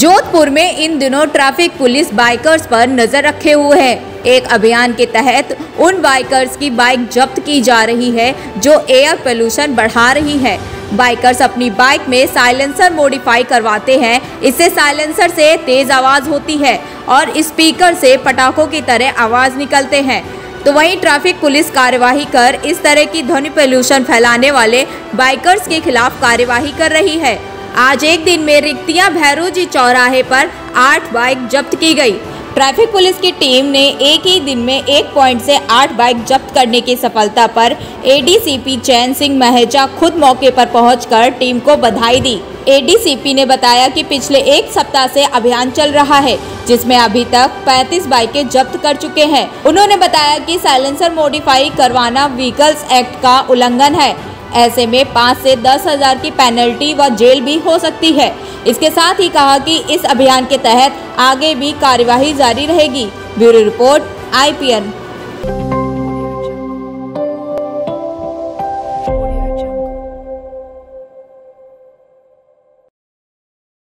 जोधपुर में इन दिनों traffic police bikers पर नजर रखे हुए है। एक अभियान के तहत उन बाइकर्स की बाइक जब्त की जा रही है जो एयर पोल्यूशन बढ़ा रही है। बाइकर्स अपनी बाइक में साइलेंसर मॉडिफाई करवाते हैं। इससे साइलेंसर से तेज आवाज होती है और स्पीकर से पटाखों की तरह आवाज निकलते हैं। तो वहीं ट्रैफिक पुलिस कार्यवाही कर इस तरह की ध्वनि पोल्यूशन फैलाने वाले बाइकर्स के खिलाफ कार्यवाही कर रही है। आज एक दिन में रिक्तियां भैरोजी चौराहे पर 8 बाइक जब्त की गई। ट्रैफिक पुलिस की टीम ने एक ही दिन में 1 पॉइंट से 8 बाइक जब्त करने की सफलता पर एडीसीपी चैन सिंह महेजा खुद मौके पर पहुंचकर टीम को बधाई दी। एडीसीपी ने बताया कि पिछले 1 सप्ताह से अभियान चल रहा है, जिसमें अभी तक 35 बाइकें जब्त कर चुके हैं। उन्होंने बताया कि साइलेंसर मॉडिफाई करवाना व्हीकल्स एक्ट का उल्लंघन है। ऐसे में 5 से 10 हजार की पेनल्टी व जेल भी हो सकती है। इसके साथ ही कहा कि इस अभियान के तहत आगे भी कार्यवाही जारी रहेगी। Bureau report IPN।